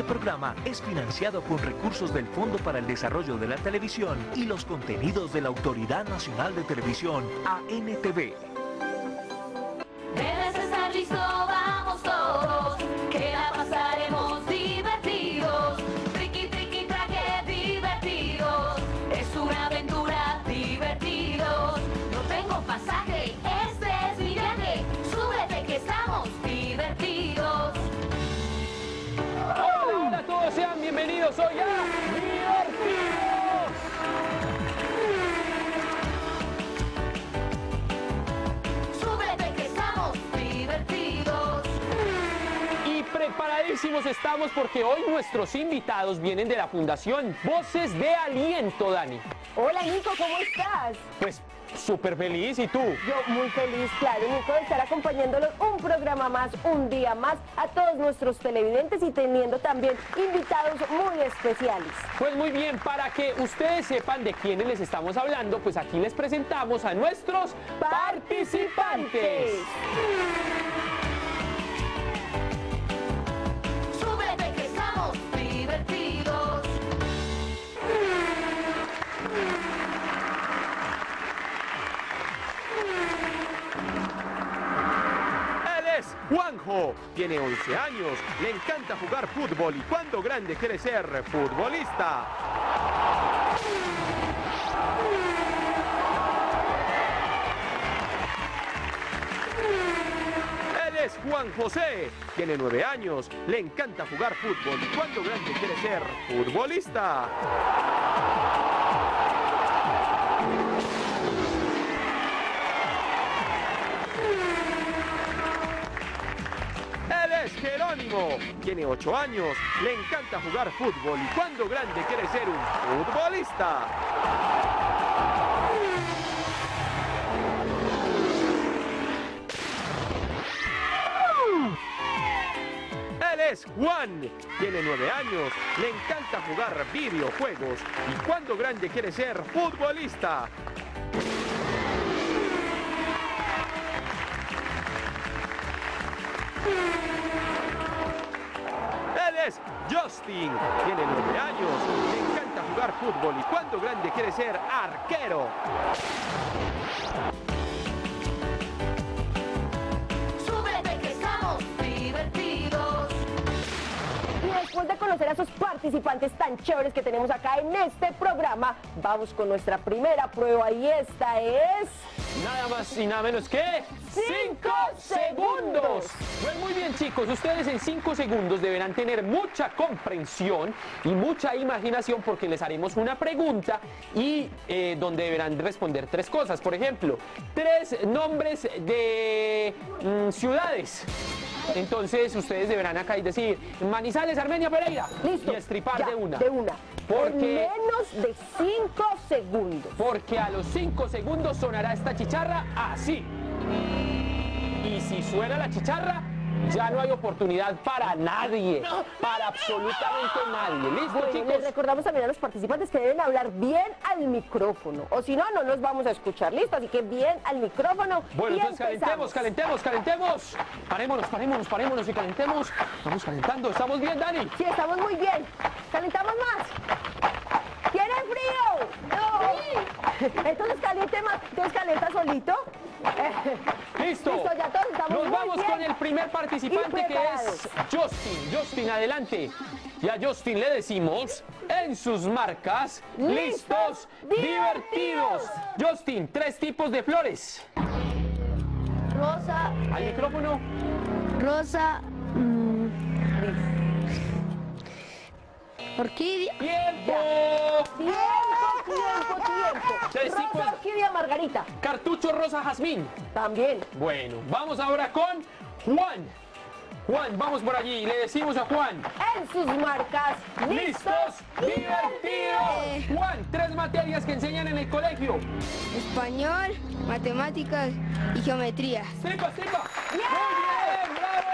programa es financiado con recursos del Fondo para el Desarrollo de la Televisión y los contenidos de la Autoridad Nacional de Televisión, ANTV. Debes estar listo, vamos todos, que la pasaremos divertidos. Triqui, triqui, traje, divertidos. Es una aventura, divertidos. No tengo pasaje, este es mi viaje. Súbete que estamos divertidos. Hola, hola a todos, sean bienvenidos hoy a Divertidos. Súbete que estamos divertidos. Y preparadísimos estamos porque hoy nuestros invitados vienen de la Fundación Voces de Aliento, Dani. Hola Nico, ¿cómo estás? Pues súper feliz, ¿y tú? Yo muy feliz, claro, Nico, de estar acompañándolos un programa más, un día más, a todos nuestros televidentes y teniendo también invitados muy especiales. Pues muy bien, para que ustedes sepan de quiénes les estamos hablando, pues aquí les presentamos a nuestros participantes. Súbete que estamos divertidos. Él es Juanjo, tiene 11 años, le encanta jugar fútbol y cuando grande quiere ser futbolista. Él es Juan José, tiene 9 años, le encanta jugar fútbol y cuando grande quiere ser futbolista. Él es Jerónimo, tiene 8 años, le encanta jugar fútbol y cuando grande quiere ser un futbolista. Él es Juan, tiene 9 años, le encanta jugar videojuegos y cuando grande quiere ser futbolista. Él es Justin, tiene 9 años, le encanta jugar fútbol y cuando grande quiere ser arquero. Súbete que estamos divertidos. Y después de conocer a esos participantes tan chéveres que tenemos acá en este programa, vamos con nuestra primera prueba y esta es... Nada más y nada menos que 5 segundos. Pues muy bien, chicos, ustedes en 5 segundos deberán tener mucha comprensión y mucha imaginación porque les haremos una pregunta y donde deberán responder 3 cosas. Por ejemplo, 3 nombres de ciudades. Entonces ustedes deberán acá y decir Manizales, Armenia, Pereira. Listo. Y estripar ya, de una. De una. Porque- En menos de 5 segundos. Porque a los 5 segundos sonará esta chicharra así. Y si suena la chicharra, ya no hay oportunidad para nadie. Para absolutamente nadie. ¿Listo, Bueno, chicos? les recordamos también a los participantes que deben hablar bien al micrófono. O si no, no nos vamos a escuchar. ¿Listo? Así que bien al micrófono. Bueno, y entonces empezamos. calentemos. Parémonos y calentemos. Vamos calentando. ¿Estamos bien, Dani? Sí, estamos muy bien. ¿Calentamos más? ¿Tiene frío? No. Entonces caliente más. Entonces calienta solito. Listo. Listo, ya todos estamos Nos muy vamos bien con el primer participante y que es Justin. Justin, adelante. Y a Justin le decimos, en sus marcas, listos, divertidos. Justin, 3 tipos de flores. Rosa, Al micrófono. rosa, orquídea, ¡Tiempo! Tiempo. Tres tipos. Rosa, orquídea, margarita. Cartucho rosa jazmín. También. Bueno, vamos ahora con Juan. Juan, vamos por allí. Le decimos a Juan. En sus marcas. ¡Listos! ¡Divertidos! Juan, 3 materias que enseñan en el colegio. español, matemáticas y geometría. ¡Tripa! ¡Muy bien! ¡Bravo!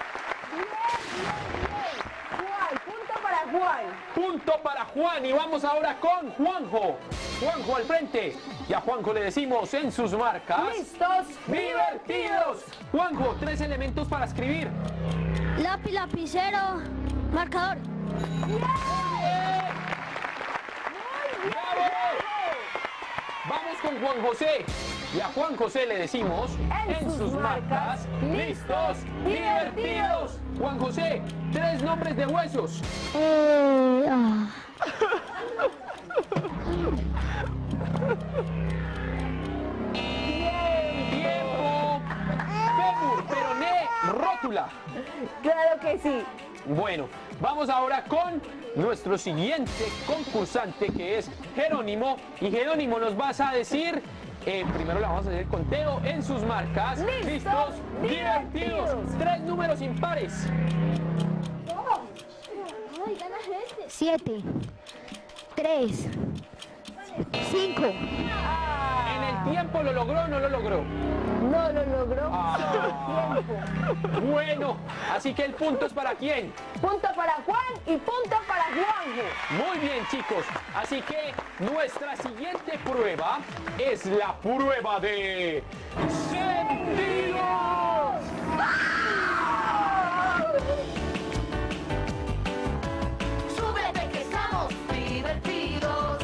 Juan, punto para Juan. Punto para Juan y vamos ahora con Juanjo. Juanjo al frente. Y a Juanjo le decimos en sus marcas. Listos. ¡Divertidos! Juanjo, 3 elementos para escribir. Lápiz, lapicero, marcador. ¡Bravo! Vamos con Juan José. Y a Juan José le decimos, en sus marcas, listos, divertidos. Juan José, 3 nombres de huesos. Tiempo. Fémur, peroné, rótula. Claro que sí. Bueno, vamos ahora con nuestro siguiente concursante, que es Jerónimo. Y Jerónimo, nos vas a decir, primero le vamos a hacer el conteo en sus marcas. Listos, divertidos. 3 números impares. 7, 3, 5. ¿En el tiempo lo logró o no lo logró? No lo logró. Tiempo. Bueno, así que el punto es para quién. Punto para Juan y punto para Juanjo. Muy bien, chicos. Así que nuestra siguiente prueba es la prueba de sentidos. Súbete que estamos divertidos.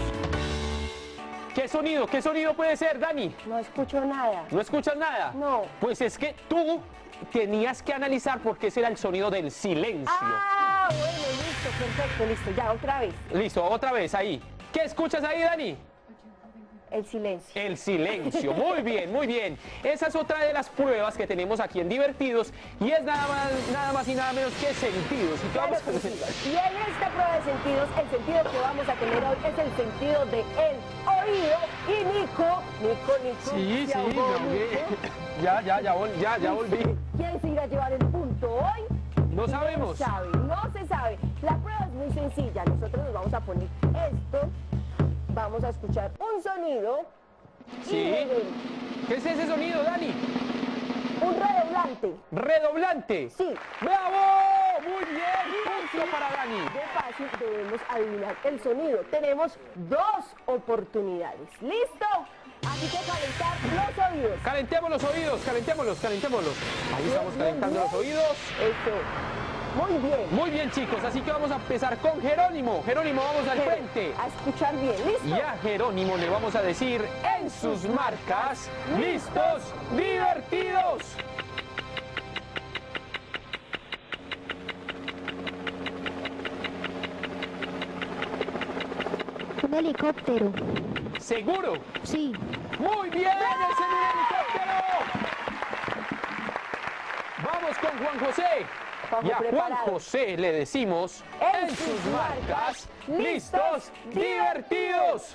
Qué sonido puede ser, Dani? No escucho nada. ¿No escuchas nada? No. Pues es que tú tenías que analizar porque ese era el sonido del silencio. Ah, bueno, listo, perfecto, listo. Ya, otra vez. Listo, otra vez ahí. ¿Qué escuchas ahí, Dani? El silencio. El silencio. Muy bien, muy bien. Esa es otra de las pruebas que tenemos aquí en Divertidos y es nada más y nada menos que sentidos. Y Claro vamos que con sí. Y en esta prueba de sentidos, el sentido que vamos a tener hoy es el sentido de el oído. Y Nico, Sí, se sí, ahogó, me ahogué. Nico. Ya volví. ¿Quién se irá a llevar el punto hoy? No sabemos. No se sabe. La prueba es muy sencilla. Nosotros nos vamos a poner esto. Vamos a escuchar un sonido. Sí. Y luego ¿Qué es ese sonido, Dani? un redoblante. Redoblante. Sí. ¡Bravo! Muy bien. Punto para Dani. De fácil debemos adivinar el sonido. Tenemos 2 oportunidades. ¿Listo? Así que calentar los oídos. Calentemos los oídos, calentémoslos. Ahí estamos calentando los oídos. Eso. Muy bien. Muy bien, chicos, así que vamos a empezar con Jerónimo. Jerónimo, vamos al frente. A escuchar bien. ¿Listo? Y a Jerónimo le vamos a decir en sus marcas, listos, divertidos. Un helicóptero. ¿Seguro? Sí. Muy bien, es en un helicóptero. Vamos con Juan José. Juanjo, Y a Juan preparado. José le decimos En sus marcas, listos, divertidos.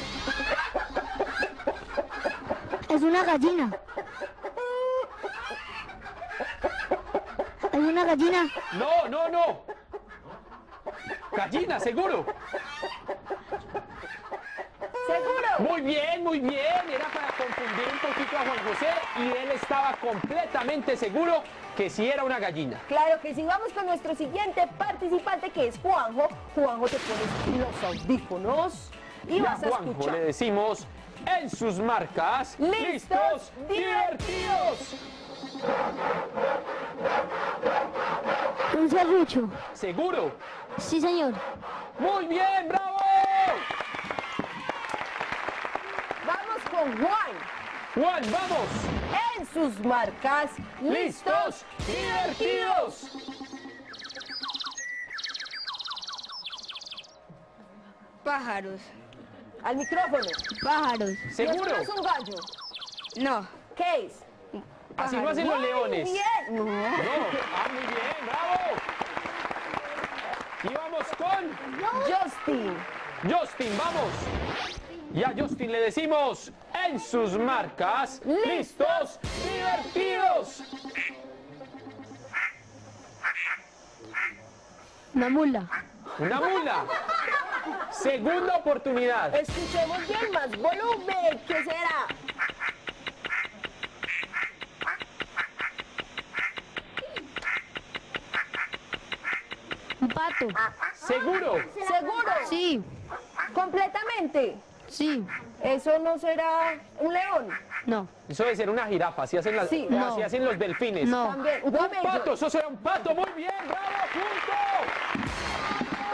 Es una gallina. ¿Es una gallina? No. Gallina, seguro. ¿Seguro? Muy bien. Era para confundir un poquito a Juan José y él estaba completamente seguro que sí era una gallina. Claro que sí. Vamos con nuestro siguiente participante, que es Juanjo. Juanjo, te pones los audífonos y Y a vas a Juanjo escuchar. le decimos en sus marcas, listos, divertidos. Un serrucho. ¿Seguro? Sí, señor. Muy bien, bravo. Vamos con Juan. Juan, vamos. En sus marcas, Listos, divertidos. Pájaros. Al micrófono. Pájaros. ¿Y eso ¿Seguro? no es un gallo? No. ¿Qué es? Así lo hacen los leones. Bien. No. No. Muy bien, bravo. Y vamos con Justin. Justin, vamos. Y a Justin le decimos en sus marcas, listos, divertidos. Una mula. Una mula. Segunda oportunidad. Escuchemos bien, más volumen. ¿Qué será? Un pato. ¿Seguro? ¿Seguro? Sí. ¿Completamente? Sí. ¿Eso no será un león? No. Eso debe ser una jirafa, así hacen, Sí, no. así hacen los delfines. No. También. Un Un camello. pato, eso será un pato, muy bien, bravo, punto.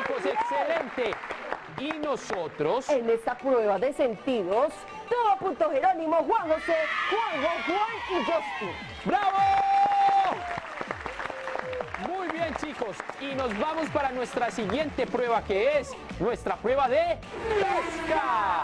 chicos, excelente. Y nosotros... En esta prueba de sentidos, todo punto Jerónimo, Juan José, Juan y Justin. ¡Bravo! Muy bien, chicos. Y nos vamos para nuestra siguiente prueba, que es nuestra prueba de pesca.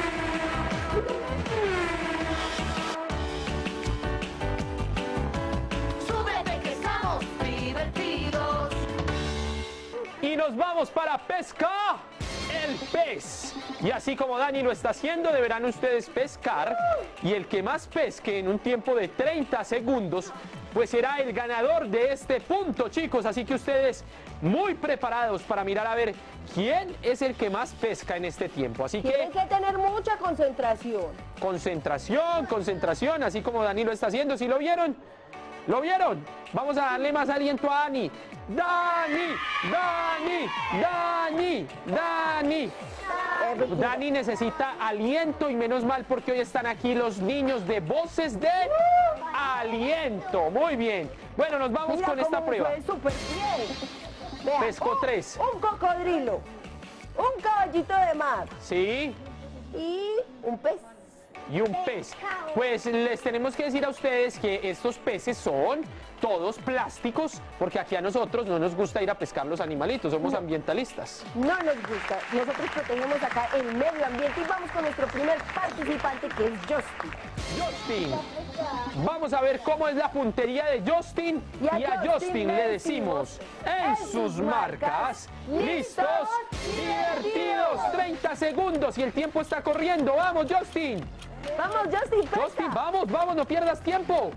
Súbete que estamos divertidos. Y nos vamos para pesca el pez. Y así como Dani lo está haciendo, deberán ustedes pescar. Y el que más pesque en un tiempo de 30 segundos, pues será el ganador de este punto, chicos. Así que ustedes muy preparados para mirar a ver quién es el que más pesca en este tiempo. Así que Tienen que tener mucha concentración. concentración, concentración, así como Dani lo está haciendo. ¿Sí lo vieron? ¿Lo vieron? Vamos a darle más aliento a Dani. ¡Dani! ¡Dani! ¡Dani! ¡Dani! Dani necesita aliento y menos mal porque hoy están aquí los niños de Voces de Aliento. Muy bien. Bueno, nos vamos Mira con esta cómo prueba. fue súper bien. Vea, Pescó 3. Un cocodrilo, un caballito de mar Sí. y un pez. Y un pez. Pues les tenemos que decir a ustedes que estos peces son todos plásticos, porque aquí a nosotros no nos gusta ir a pescar los animalitos, somos ambientalistas. No nos gusta. Nosotros protegemos acá el medio ambiente y vamos con nuestro primer participante, que es Justin. Justin, vamos a ver cómo es la puntería de Justin. Y a Justin le decimos, en sus marcas, listos, divertidos, 30 segundos y el tiempo está corriendo. ¡Vamos, Justin! Vamos, Justin, pesca. Justin, vamos, vamos, no pierdas tiempo.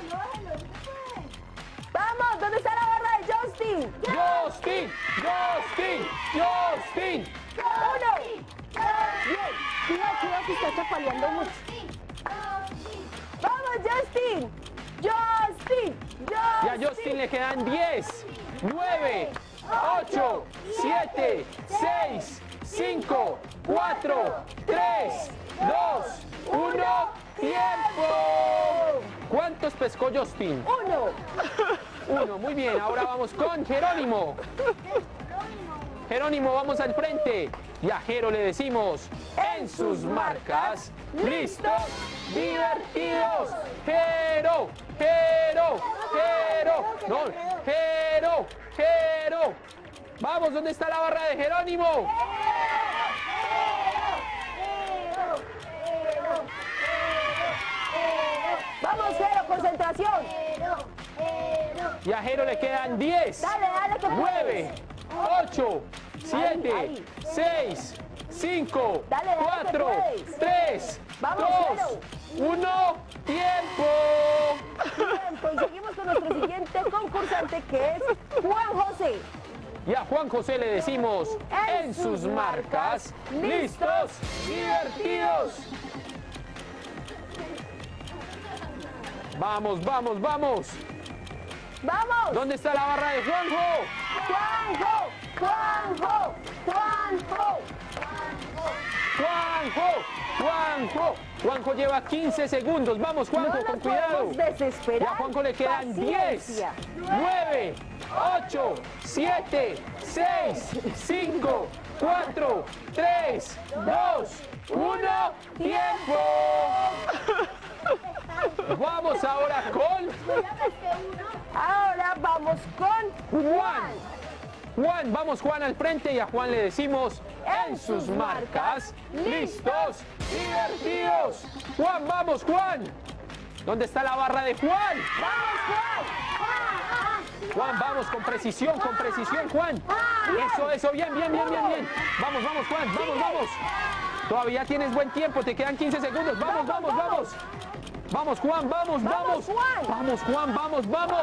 Vamos, ¿dónde está la barra de Justin? Justin, Justin, Justin. Uno. Bien. Cuidado que está chapaleando mucho. Vamos, Justin. Justin. Y a Justin le quedan 10, 9, 8, 7, 6, 5, 4, 3, 2, 1, ¡tiempo! ¿Cuántos pescó Justin? Uno. Uno, muy bien. Ahora vamos con Jerónimo. Jerónimo, vamos al frente. Y a Jero le decimos, en sus marcas, listos, divertidos. Jero, Jero, Jero. No, Jero, Jero. Vamos, ¿dónde está la barra de Jerónimo? Vamos, Jero, concentración. Y a Jero le quedan 10, Dale, que 9, 8, 7, ahí. 6, 5, Dale, que 4, puedes. 3, Vamos, 2, 1, ¡tiempo! Tiempo. Y seguimos con nuestro siguiente concursante, que es Juan José. Y a Juan José le decimos, en sus marcas, listos, divertidos. Vamos, vamos, vamos. ¡Vamos! ¿Dónde está la barra de Juanjo? ¡Juanjo! ¡Juanjo! ¡Juanjo! ¡Juanjo! ¡Juanjo! Juanjo lleva 15 segundos. Vamos, Juanjo, No con nos cuidado. podemos desesperar. Y a Juanjo le quedan 10, Paciencia. 9, 8, 7, 6, 5, 4, 3, 2, 1, ¡tiempo! Vamos ahora con Ahora vamos con Juan. Juan, vamos Juan al frente y a Juan le decimos, en sus marcas, listos, divertidos. Juan, vamos Juan. ¿Dónde está la barra de Juan? ¡Vamos, Juan! Juan, vamos con precisión, Juan. Eso, bien. Vamos, Juan, vamos. Todavía tienes buen tiempo, te quedan 15 segundos. Vamos. Vamos, Juan, vamos. Juan. Vamos, Juan, vamos.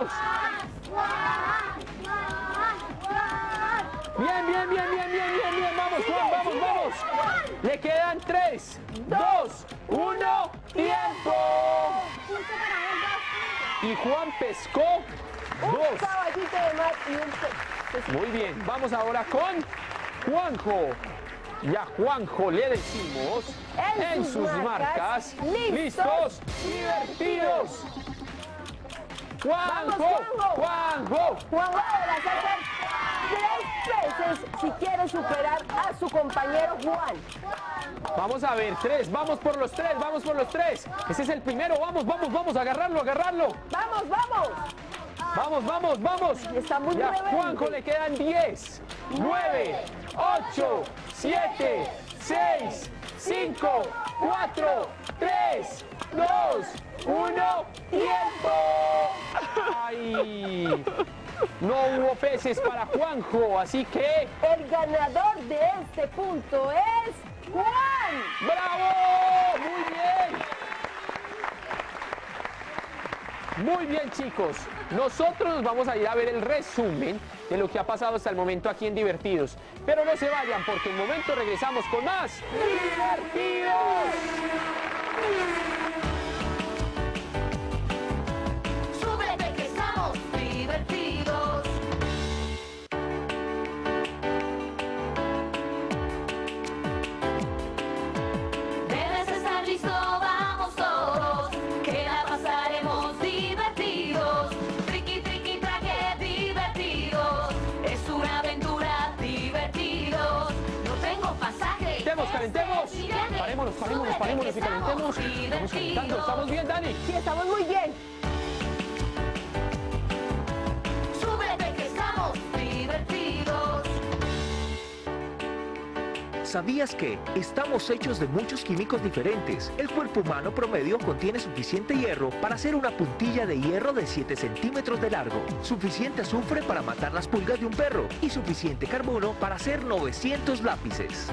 Bien. Vamos, Juan, vamos. Le quedan 3, 2, 1, ¡tiempo! Y Juan pescó Un 2. caballito de mar y un pez. Muy bien, vamos ahora con Juanjo. Y a Juanjo le decimos, en sus marcas, listos, divertidos. Juanjo. Juanjo, de la salsa. 3, veces si quiere superar a su compañero Juan. Vamos a ver, 3, vamos por los 3, vamos por los 3. Ese es el primero, vamos, vamos, vamos, agarrarlo, agarrarlo. ¡Vamos, vamos! Vamos, vamos, vamos. Está muy Y a rebelde. Juanjo le quedan 10, 9, 8, 7, 6, 5, 4, 3, 2, 1, ¡tiempo! ¡Ay! No hubo peces para Juanjo, así que El ganador de este punto es Juan. ¡bravo! ¡Muy bien! Muy bien, chicos. Nosotros nos vamos a ir a ver el resumen de lo que ha pasado hasta el momento aquí en Divertidos. Pero no se vayan porque en un momento regresamos con más Divertidos. Súbete que estamos divertidos. Debes estar listo, vamos todos, que la pasaremos divertidos. Triqui, triqui, traje, divertidos. Es una aventura, divertidos. No tengo pasaje. Calentemos. Parémonos, parémonos, parémonos y calentemos. Estamos calentando, ¿estamos bien, Dani? Sí, estamos muy bien. Súbete que estamos divertidos. ¿Sabías que estamos hechos de muchos químicos diferentes? El cuerpo humano promedio contiene suficiente hierro para hacer una puntilla de hierro de 7 centímetros de largo, suficiente azufre para matar las pulgas de un perro y suficiente carbono para hacer 900 lápices.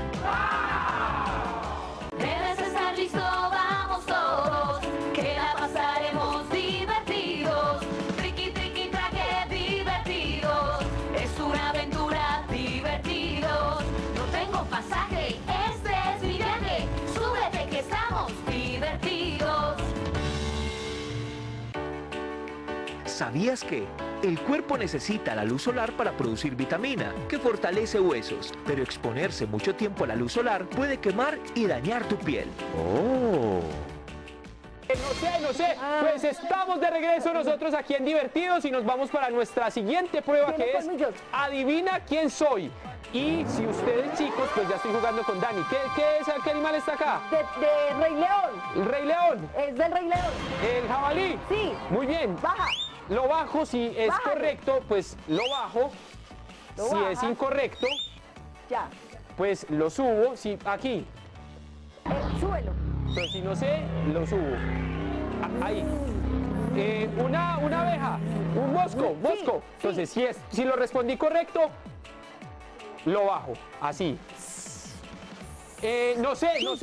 Debes estar listo, vamos todos, que la pasaremos divertidos. Triqui, triqui, traje, divertidos. Es una aventura, divertidos. No tengo pasaje, este es mi viaje. Súbete que estamos divertidos. ¿Sabías que el cuerpo necesita la luz solar para producir vitamina, que fortalece huesos, pero exponerse mucho tiempo a la luz solar puede quemar y dañar tu piel? No sé, pues estamos de regreso nosotros aquí en Divertidos y nos vamos para nuestra siguiente prueba Tiene que es colmillos. Adivina quién soy. Y si ustedes chicos, pues ya estoy jugando con Dani. ¿Qué animal está acá? De Rey León. El Rey León, Es del Rey León. el jabalí. Sí. Muy bien. Baja. Lo bajo, si es Bájalo. correcto, pues lo bajo. Lo Si es bajas. incorrecto, Ya. pues lo subo. Si aquí, Súbelo. pero si no sé, lo subo. Ahí. Una abeja, un mosco, Sí, mosco. Entonces, si lo respondí correcto, lo bajo, así. No sé, si no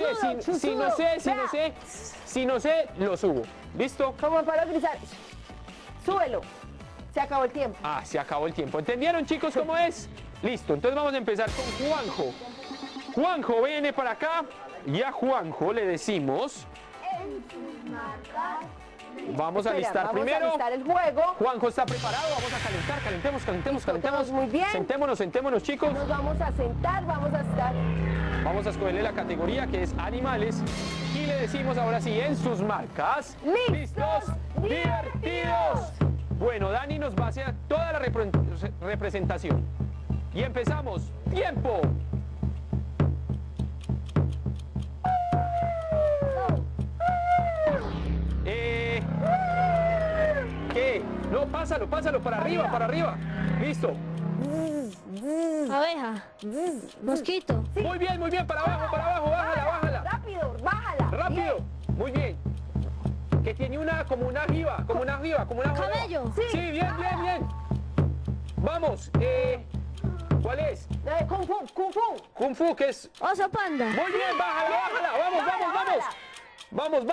sé, lo subo. ¿Listo? Como para grisar. Súbelo. Se acabó el tiempo. Ah, se acabó el tiempo. ¿Entendieron, chicos, cómo es? Listo, entonces vamos a empezar con Juanjo. Juanjo viene para acá y a Juanjo le decimos... Vamos a Espera, listar vamos primero. a listar el juego. Juanjo está preparado, vamos a calentar, calentemos. todos muy bien. Sentémonos, chicos. Nos vamos a sentar, vamos a estar. Vamos a escogerle la categoría que es animales y le decimos ahora sí en sus marcas. ¡Listos! ¡Divertidos! Bueno, Dani nos va a hacer toda la representación. Y empezamos. ¡Tiempo! ¿Qué? No, pásalo, para arriba. Listo. Abeja. Mosquito. Muy bien, para abajo, bájala. Rápido, bájala. Rápido. Muy bien. Que tiene como una jiba. Cabello. Sí, bien. Vamos, ¿cuál es? Kung Fu. Kung Fu, que es... Oso panda. Muy bien, bájala. Vamos.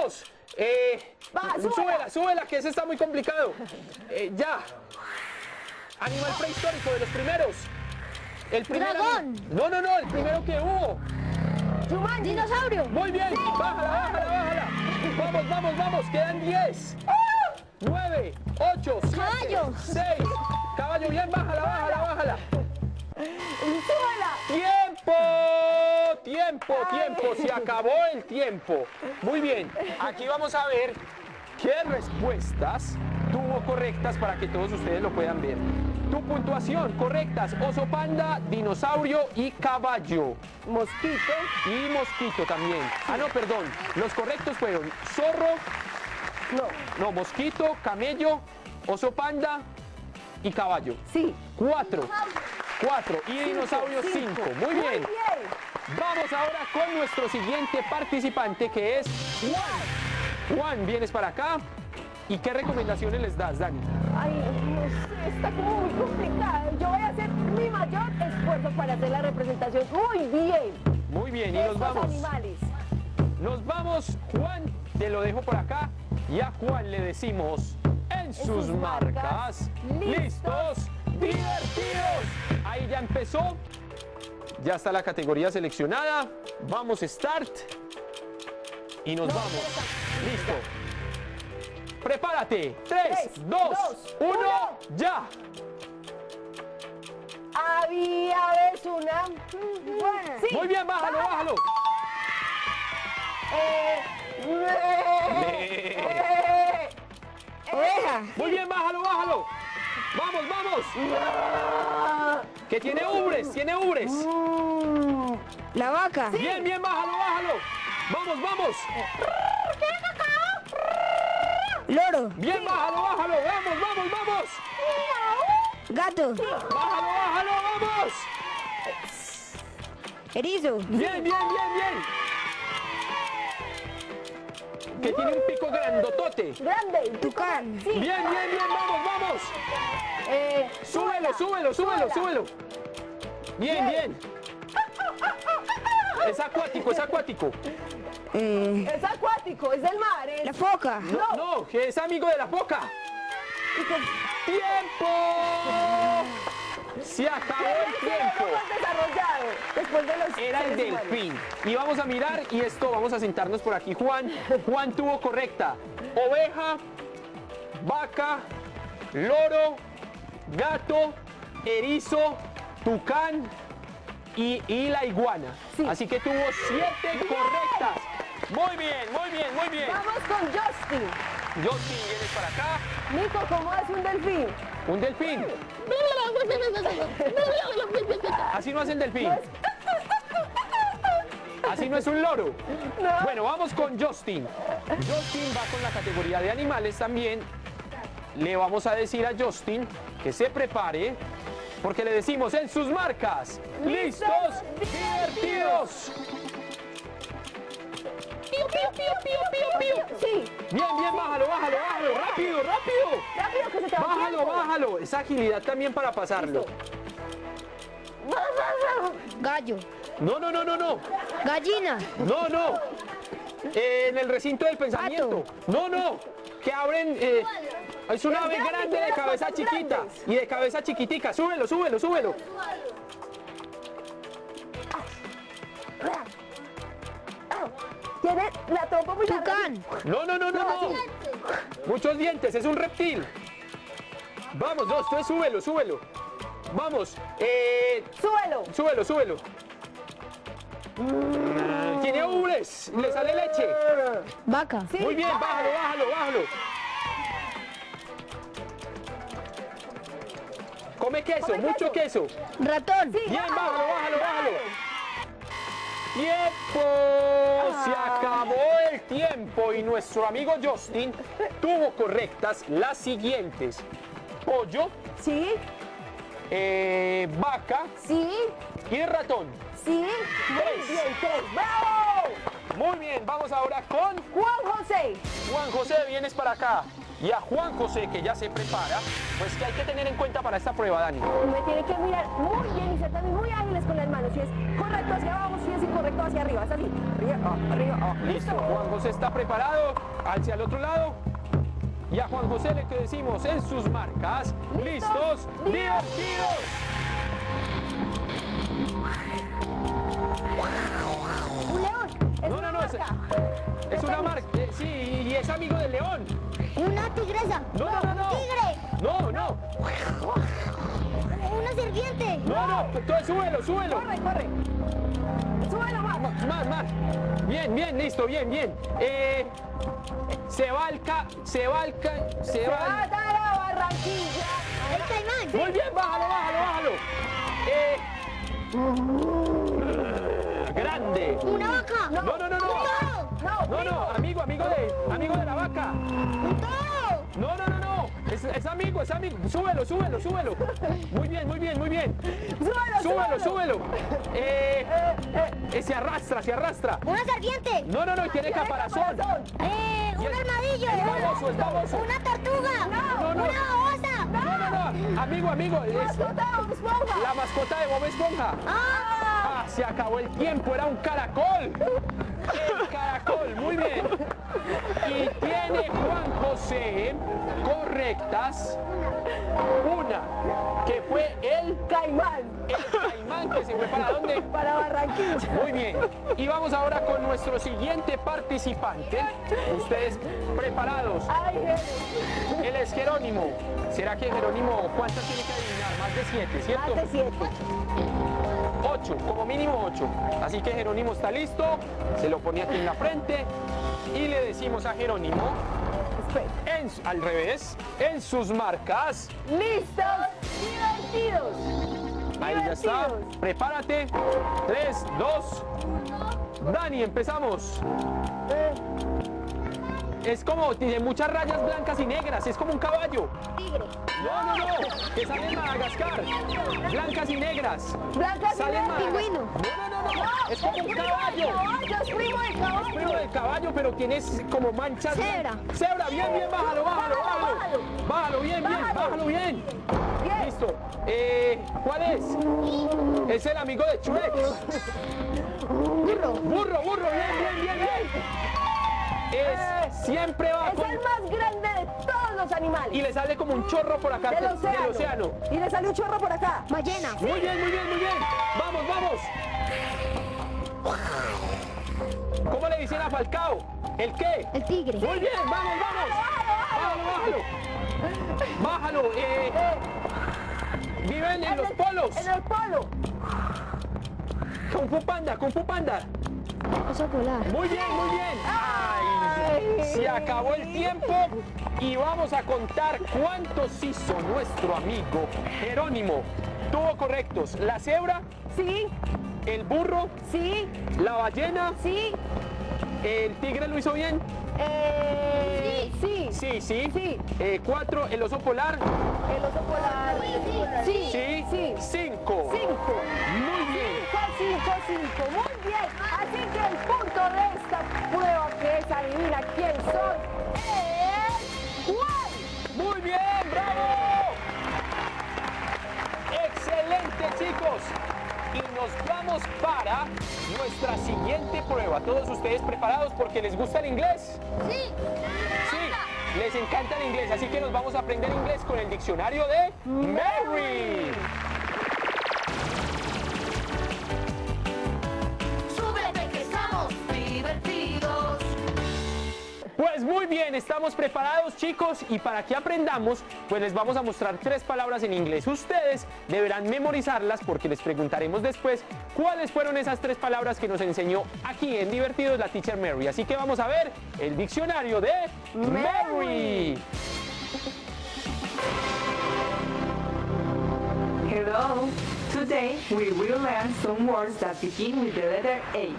Súbela, que ese está muy complicado. Ya. Animal prehistórico de los primeros. El primer Dragón. No, el primero que hubo. Dinosaurio. Muy bien, bájala. Vamos, quedan 10. 9, 8, 7, Caballo. 6. Caballo, bien, bájala. Súbela. ¡Tiempo! Se acabó el tiempo. Muy bien, aquí vamos a ver qué respuestas tuvo correctas para que todos ustedes lo puedan ver. Tu puntuación, correctas. Oso panda, dinosaurio y caballo. Mosquito. Y mosquito también. Ah, no, perdón. Los correctos fueron zorro, no, mosquito, camello, oso panda y caballo. Sí. 4. Y dinosaurio 5. Muy bien. Vamos ahora con nuestro siguiente participante, que es Juan. Juan, vienes para acá. ¿Y qué recomendaciones les das, Dani? Ay, no sé, está como muy complicado. Yo voy a hacer mi mayor esfuerzo para hacer la representación muy bien. Muy bien, y de nos estos vamos. animales. Nos vamos, Juan, te lo dejo por acá. Y a Juan le decimos, en sus marcas, listos, divertidos. Ahí ya empezó. Ya está la categoría seleccionada. Vamos, start. Y nos vamos. Listo. Prepárate. 3, 2, 1, ya. Había vez una... Sí. Muy bien, bájalo, bájalo. Oveja. Muy bien, bájalo, bájalo. Vamos, vamos. Que tiene ubres, tiene ubres. La vaca. Bien, bien, bájalo, bájalo. Vamos, vamos. Loro. Bien, bájalo, bájalo. Vamos, vamos, vamos. Gato. Bájalo, bájalo, vamos. Erizo. Bien, bien, bien, bien. Que tiene un pico grandotote. Grande. Tucán. Sí. Bien, bien, bien, vamos, vamos. Súbelo, súbelo, súbelo, súbelo. Bien, bien. Es acuático, es acuático. Es acuático, es del mar. La foca. No, no, que es amigo de la foca. ¡Tiempo! Se acabó el tiempo. Más desarrollado después de los Era el seres humanos. delfín. Y vamos a mirar, y esto, vamos a sentarnos por aquí. Juan tuvo correcta. Oveja, vaca, loro, gato, erizo, tucán y la iguana. Sí. Así que tuvo 7 correctas. Muy bien, muy bien, muy bien. Vamos con Justin. Justin, vienes para acá. Nico, ¿cómo hace un delfín? Un delfín. Así no hace el delfín. Así no es un loro. Bueno, vamos con Justin. Justin va con la categoría de animales también. Le vamos a decir a Justin que se prepare, porque le decimos en sus marcas. ¡Listos! ¡Divertidos! ¡Pío, pío, pío, pío, pío, pío! Sí. Bien, bien, bájalo, bájalo, bájalo. ¡Rápido, rápido! Rápido, que se te va el Bájalo, tiempo. bájalo. Esa agilidad también para pasarlo. Gallo. No, no, no, no, no. Gallina. No, no. En el recinto del pensamiento. No, no. Que abren. Es una ave grande, grande tiene de las cabeza patas chiquita grandes. y de cabeza chiquitica. Súbelo, súbelo, súbelo. Tiene la trompa muy larga. Tucán. No, no, no, no, no. Muchos dientes, es un reptil. Vamos, dos, súbelo, súbelo. Vamos. Súbelo. Súbelo, súbelo. Tiene ubres, le sale leche. Vaca. Sí. Muy bien, bájalo, bájalo, bájalo. Come queso, Come mucho queso. Ratón. Sí, Bien, bájalo, bájalo, bájalo. ¡Tiempo! Se acabó el tiempo y nuestro amigo Justin tuvo correctas las siguientes. Pollo, Sí, vaca sí, y ratón. sí. Muy Tres. bien, 3. ¡Bravo! Muy bien, vamos ahora con Juan José. Juan José, vienes para acá. Y a Juan José, que ya se prepara, pues que hay que tener en cuenta para esta prueba, Dani. Me tiene que mirar muy bien y ser también muy ágiles con las manos. Si es correcto hacia abajo, si es incorrecto hacia arriba. Es así. Arriba, arriba, abajo. Listo, Juan José está preparado, hacia el otro lado. Y a Juan José le que decimos en sus marcas, listos, divertidos. Un león. Es No, una no, no, marca. es una marca, sí, y es amigo del león. Una tigresa. No, no, no, no. Tigre. No, no, Una serpiente. no, no, entonces súbelo, súbelo. Corre, corre. súbelo más. Más. Bien, listo, bien. Se va ¡Hasta la Barranquilla! El caimán. Muy bien, bájalo. Grande. Una vaca. No. Un toro. No, amigo de la vaca. Un toro. No. Es amigo. Súbelo. Muy bien. Súbelo. Se arrastra. Una serpiente. No, tiene caparazón. Un armadillo. Es baboso. Una tortuga. No. Una babosa. No. Amigo. Es ¡Mascota de Bob Esponja! la mascota de Bob Esponja. Se acabó el tiempo, era un caracol. El caracol, muy bien. Y tiene Juan José correctas. Una, que fue el ¡Caimán! caimán, que se fue para dónde. Para Barranquilla. Muy bien. Y vamos ahora con nuestro siguiente participante. Ustedes preparados. ¡Ay, Jesús! Él es Jerónimo. ¿Será que Jerónimo cuántas tiene que adivinar? Más de 7, ¿cierto? Más de 7. 8, como mínimo 8. Así que Jerónimo está listo, se lo pone aquí en la frente y le decimos a Jerónimo, al revés, en sus marcas. ¡Listos! ¡Divertidos! Ahí ya está. Prepárate. 3, 2. Dani, empezamos. Es como, tiene muchas rayas blancas y negras, es como un caballo. Tigre. No, que sale en Madagascar. Blancas y negras. ¡Blancas y Sale en negras! Madagascar. Pingüino. No, es como un caballo. ¡Es primo del caballo! Primo del caballo, pero tienes como manchas. Cebra. Cebra, bien, bájalo. Bájalo bien. Bien. Listo. ¿Cuál es? Es el amigo de Shrek. Burro, bien. Siempre va Es el más grande de todos los animales. y le sale como un chorro por acá Del del océano. océano. Y le sale un chorro por acá. Ballena. Muy bien. Vamos. ¿Cómo le dicen a Falcao? ¿El qué? El tigre. Muy bien, vamos. Bájalo. Viven en los polos. En el polo. Kung Fu Panda. Oso polar. Muy bien. Ay, se acabó el tiempo y vamos a contar cuántos hizo nuestro amigo Jerónimo. Tuvo correctos la cebra, Sí, el burro, sí, la ballena, sí. el tigre lo hizo bien. Sí. Sí. 4, el oso polar. El oso polar. Sí. Sí. 5. 5. Muy bien. 5. Muy bien. Así que el punto de esta prueba, que es adivina quién soy, es Juan. Muy bien, bravo. Excelente, chicos. Y nos vamos para nuestra siguiente prueba. ¿Todos ustedes preparados porque les gusta el inglés? Sí. Sí, les encanta el inglés, así que nos vamos a aprender inglés con el diccionario de Mary. Súbete que estamos divertidos. Pues muy bien, estamos preparados, chicos, y para que aprendamos, pues les vamos a mostrar 3 palabras en inglés. Ustedes deberán memorizarlas porque les preguntaremos después cuáles fueron esas 3 palabras que nos enseñó aquí en Divertidos la Teacher Mary. Así que vamos a ver el diccionario de Mary. Hello. Today we will learn some words that begin with the letter A.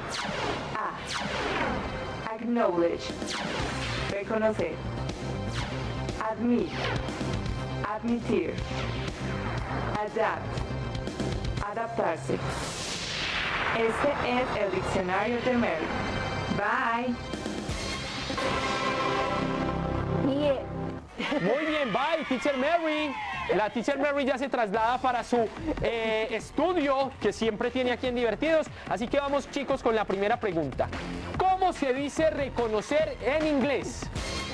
Acknowledge. Reconocer. Admit. Admitir. Adapt. Adaptarse. Este es el diccionario de Mary. Bye. Bien. Muy bien, bye, Teacher Mary. La Teacher Mary ya se traslada para su estudio que siempre tiene aquí en Divertidos. Así que vamos, chicos, con la primera pregunta. ¿Cómo se dice reconocer en inglés?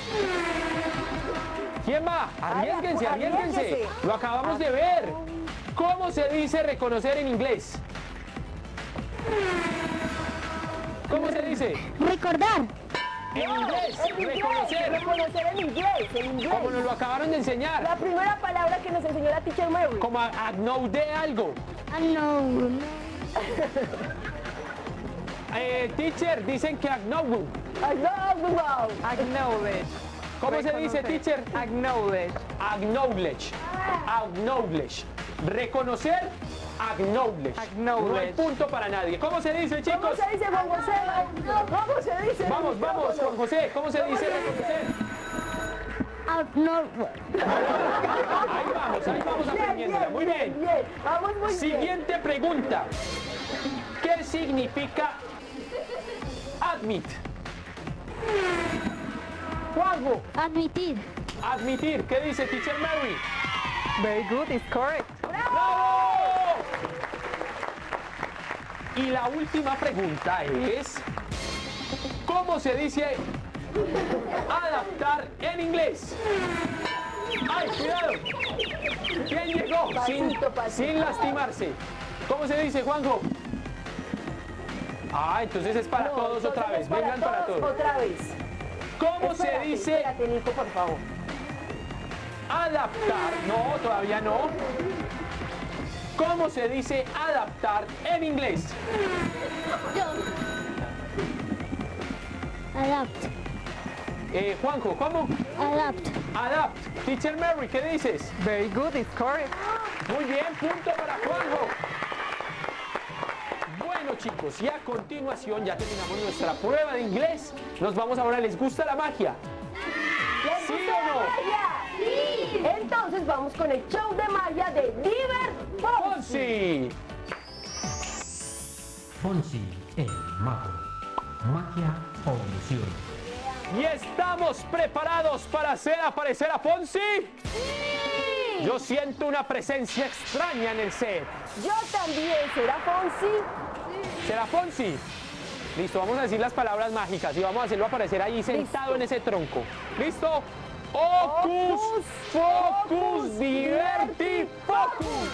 ¿Quién va? Arriésguense. Arriésguense. Lo acabamos de ver. ¿Cómo se dice reconocer en inglés? ¿Cómo se dice? Recordar. En inglés, Reconocer en inglés. como nos lo acabaron de enseñar. La primera palabra que nos enseñó la teacher Mary. Como know de algo. No. Teacher, dicen que acknowledge. Acknowledge. ¿Cómo se dice, Reconocer. teacher? Acknowledge. Acknowledge. Acknowledge. Reconocer, acknowledge. Acknowledge. No hay punto para nadie. ¿Cómo se dice, ¿Cómo chicos? se dice, Juan José? ¿Cómo se dice? Vamos, vamos, Juan José. ¿Cómo se dice reconocer? Ahí vamos aprendiéndola. Muy bien. Vamos muy bien. Siguiente pregunta. ¿Qué significa admit? Juanjo. Admitir. Admitir. ¿Qué dice Teacher Mary? Very good, it's correct. ¡Bravo! Y la última pregunta es, ¿cómo se dice adaptar en inglés? ¡Ay, cuidado! ¿Quién llegó? Pasito, pasito. Sin lastimarse. ¿Cómo se dice, Juanjo? Ah, entonces es para No, todos otra entonces vez. es para Vengan para todos. Otra vez. ¿Cómo se Espérate, dice Espérate, Nico, por favor. adaptar? No, todavía no. ¿Cómo se dice adaptar en inglés? Adapt. Juanjo, ¿cómo? Adapt. Adapt. Teacher Mary, ¿qué dices? Very good, it's correct. Muy bien, punto para Juanjo. Bueno, chicos, y a continuación ya terminamos nuestra prueba de inglés. Nos vamos ahora, ¿les gusta la magia? ¿Les ¿Sí gusta o la no? magia? Sí. Entonces vamos con el show de magia de Diver Fonsi. Fonsi. Fonsi, el mago. Magia o ilusión. ¿Y estamos preparados para hacer aparecer a Fonsi? Yo siento una presencia extraña en el set. Yo también. ¿Será Fonsi? ¿Será Fonsi? Listo, vamos a decir las palabras mágicas y vamos a hacerlo aparecer ahí sentado en ese tronco. ¿Listo? Hocus, Focus, Diverti, Focus.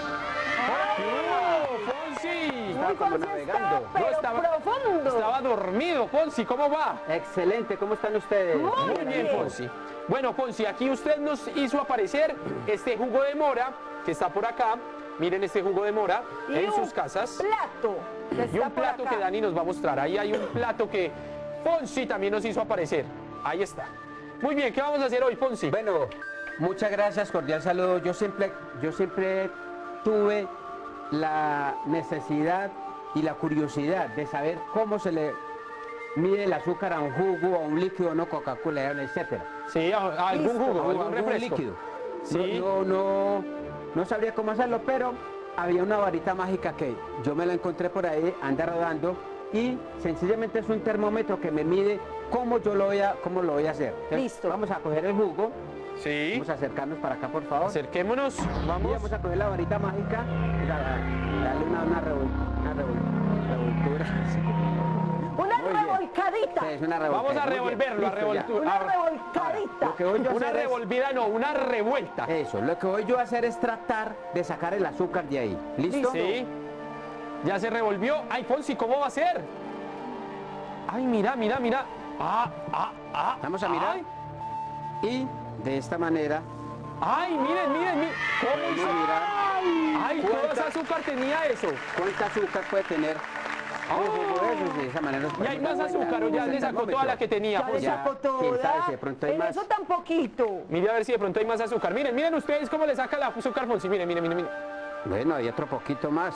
¡Oh, Fonsi! Muy concentrado, pero profundo. Estaba dormido, Fonsi, ¿cómo va? Excelente, ¿cómo están ustedes? Muy bien, Fonsi. Bueno, Fonsi, aquí usted nos hizo aparecer este jugo de mora que está por acá. Miren este jugo de mora Y en un sus casas. plato. que Y está un por plato acá. que Dani nos va a mostrar. Ahí hay un plato que Fonsi también nos hizo aparecer. Ahí está. Muy bien, ¿qué vamos a hacer hoy, Fonsi? Bueno, muchas gracias, cordial saludo. Yo siempre tuve la necesidad y la curiosidad de saber cómo se le mide el azúcar a un jugo, a un líquido, no Coca-Cola, etcétera. Sí, a algún Listo. jugo, O algún refresco. líquido. Sí. No sabría cómo hacerlo, pero había una varita mágica que yo me la encontré por ahí, anda rodando, y sencillamente es un termómetro que me mide cómo lo voy a hacer. Entonces, Listo. Vamos a coger el jugo, Sí. vamos a acercarnos para acá, por favor. Acerquémonos. Y Vamos. vamos a coger la varita mágica y darle una revoltura. Una Muy bien. revolcadita. Sí, es una Vamos a revoltura. Muy bien. revolverlo, a Listo, ya. revoltura. Una Ahora, revolcadita. Lo que voy yo a Una hacer es- revolvida, no, una revuelta. Eso, lo que voy yo a hacer es tratar de sacar el azúcar de ahí. ¿Listo? Sí. Ya se revolvió. Ay, Fonsi, ¿cómo va a ser? Ay, mira, mira, mira. Vamos a mirar. Ay, Y de esta manera, ay, miren, miren, miren. ¿Cómo vamos hizo? a mirar Ay, todo ¿Cuánta? ese azúcar tenía eso. cuánta azúcar puede tener un jugo de esos. De esa manera nos Y hay podemos más dar azúcar, o ya el le sacó termómetro. toda la que tenía. Ya le Fonsi. Ya, sacó quién sabe toda. si de pronto hay En más. eso tan poquito. Mire a ver si de pronto hay más azúcar. Miren, miren ustedes cómo le saca el azúcar, Fonsi. Miren, miren, miren, miren. Bueno, hay otro poquito más.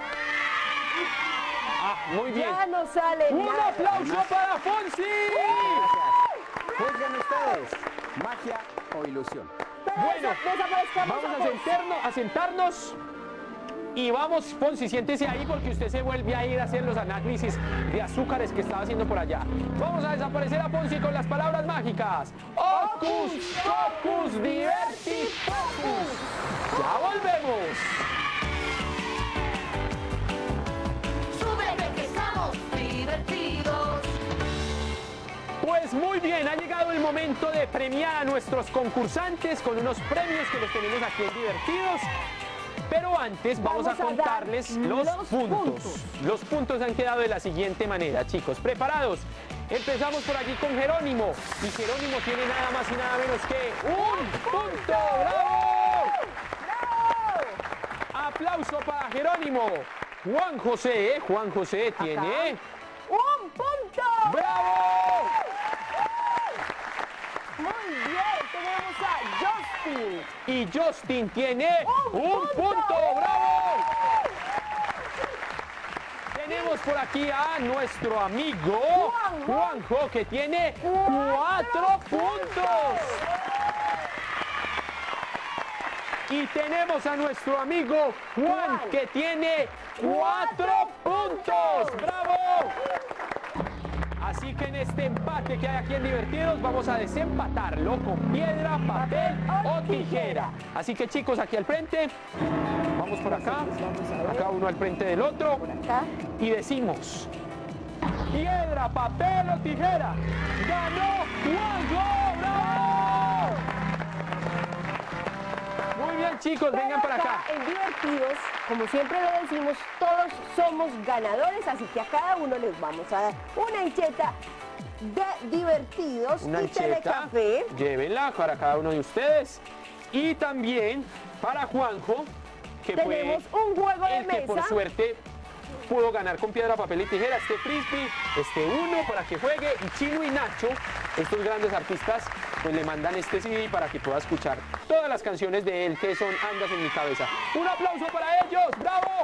Ah, muy bien. Ya no sale ¡Un nada. aplauso para Fonsi! Gracias. Juzguen ustedes, magia o ilusión. Pero Bueno, desaparezcamos Vamos a sentarnos y vamos, Fonsi, siéntese ahí porque usted se vuelve a ir a hacer los análisis de azúcares que estaba haciendo por allá. Vamos a desaparecer a Fonsi con las palabras mágicas. Hocus, Pocus, Diverti, Focus. Ya volvemos. Súbete que estamos divertidos. Pues muy bien, ha llegado el momento de premiar a nuestros concursantes con unos premios que los tenemos aquí en Divertidos. Pero antes vamos a Vamos a dar contarles los los puntos. puntos. Los puntos han quedado de la siguiente manera, chicos. ¿Preparados? Empezamos por aquí con Jerónimo. Y Jerónimo tiene nada más y nada menos que un punto. ¡Bravo! Aplauso para Jerónimo. Juan José tiene ¡Bravo! Muy bien, tenemos a Justin. Y Justin tiene un punto. ¡Bravo! Tenemos por aquí a nuestro amigo Juanjo, que tiene 4 puntos. Y tenemos a nuestro amigo Juan, que tiene 4 puntos. ¡Bravo! Así que en este empate que hay aquí en Divertidos, vamos a desempatarlo con piedra, papel o tijera. Así que chicos, aquí al frente, vamos por acá, acá uno al frente del otro, Acá. y decimos: piedra, papel o tijera. ¡Ganó Juanjo! ¡Bravo! Muy bien chicos, vengan para acá. En Divertidos, como siempre lo decimos, todos somos ganadores, así que a cada uno les vamos a dar una hincheta de Divertidos Una y hincheta, Telecafé. llévenla para cada uno de ustedes. Y también para Juanjo, que Tenemos fue un juego de el que por mesa. suerte pudo ganar con piedra, papel y tijera este frisbee, este uno para que juegue. Y Chino y Nacho, estos grandes artistas, pues le mandan este CD para que pueda escuchar todas las canciones de él, que son Andas en mi cabeza. ¡Un aplauso para ellos! ¡Bravo!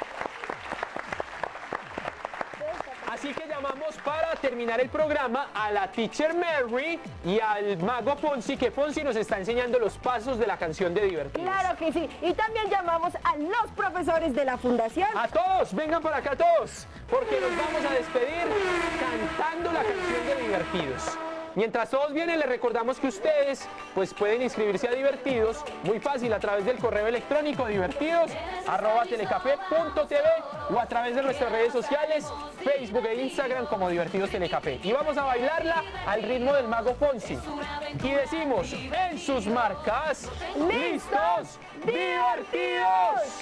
Así que llamamos para terminar el programa a la Teacher Mary y al mago Fonsi, que Fonsi nos está enseñando los pasos de la canción de Divertidos. Claro que sí. Y también llamamos a los profesores de la fundación. A todos, vengan para acá todos, porque nos vamos a despedir cantando la canción de Divertidos. Mientras todos vienen, les recordamos que ustedes pues pueden inscribirse a Divertidos, muy fácil, a través del correo electrónico divertidos@telecafé.tv o a través de nuestras redes sociales, Facebook e Instagram como Divertidos Telecafé. Y vamos a bailarla al ritmo del mago Fonsi. Y decimos: en sus marcas, ¡listos, divertidos!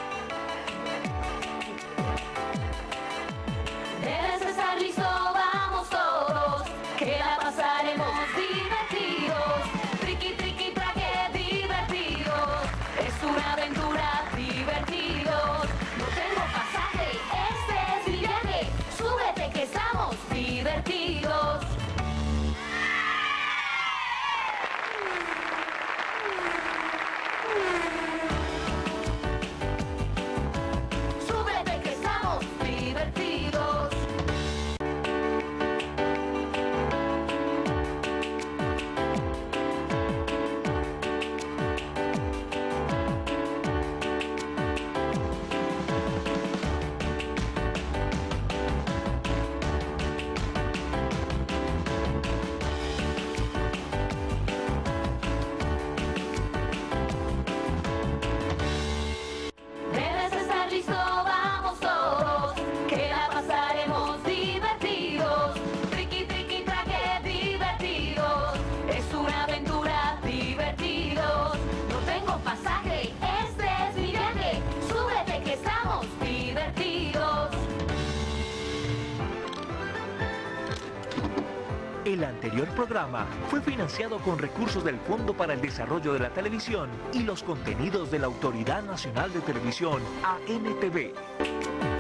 Debes estar listo, vamos todos, que la pasaremos divertidos. Triqui, triqui, traque, divertidos. Es una aventura, divertidos. No tengo pasaje, este es mi viaje. Súbete que estamos divertidos. Súbete que estamos divertidos. Debes estar listo, vamos todos, que la pasaremos divertidos. Triqui, triqui, traque, divertidos. Es una aventura, divertidos. No tengo pasaje, este es mi viaje. Súbete que estamos divertidos. El anterior programa fue financiado con recursos del Fondo para el Desarrollo de la Televisión y los contenidos de la Autoridad Nacional de Televisión, ANTV.